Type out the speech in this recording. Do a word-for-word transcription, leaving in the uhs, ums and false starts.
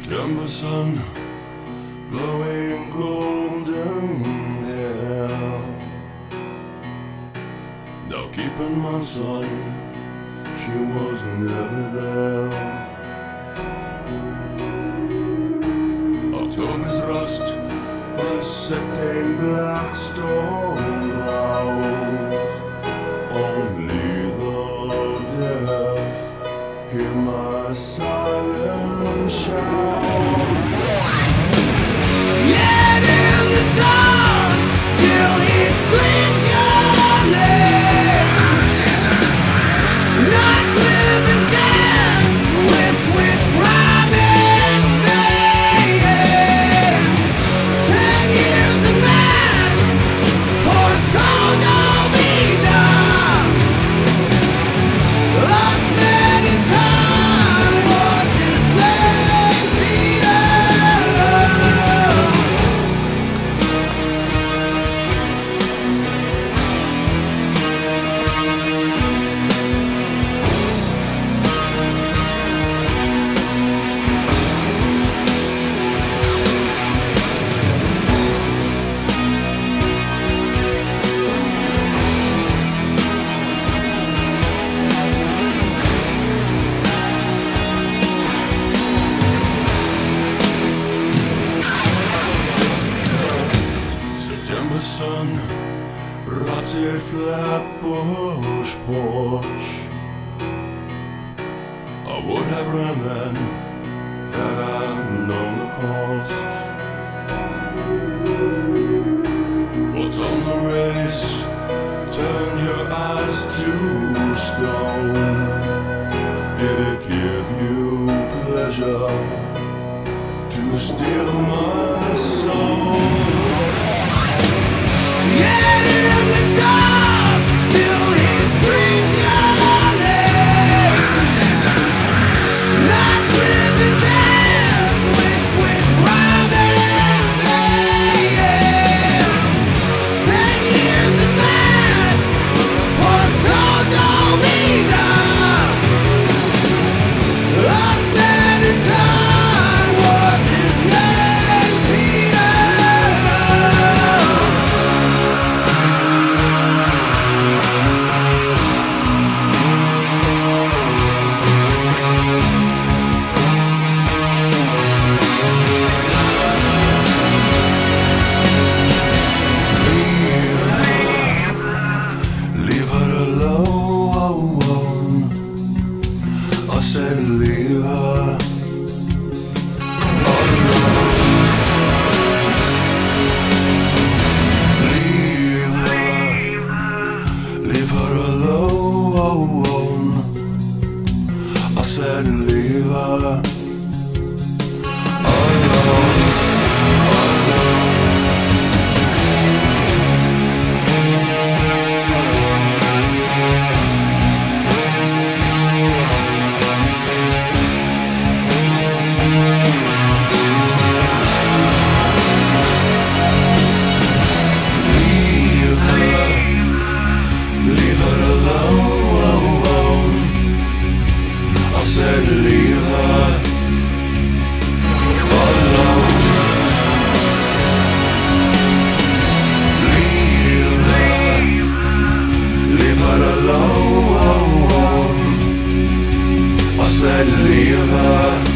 September sun, blowing golden hair. Now keep in mind, son, she was never there. October's rust, bisecting black storm clouds. Only the deaf hear my silent shout. Yet in the dark, still he screams your name. Nights living dead, with which rhyming saying. Ten years amassed, for toda vida. Lost men in time was his name, Peter. September sun, rotted Flatbush porch. I would have run then, had I known the cost. Autumnal race, turn your eyes to stone. Did it give you pleasure to steal my soul? Yet in the dark, still he screams your name. Nights living dead, with which rhyming saying. Ten years amassed, for toda vida. Lost man in time was his name, Peter. Leave her alone. I said leave her alone. Leave her, leave her alone. I said leave her alone. Leave her alone. I said leave her alone. Leave her, leave her alone. I said leave her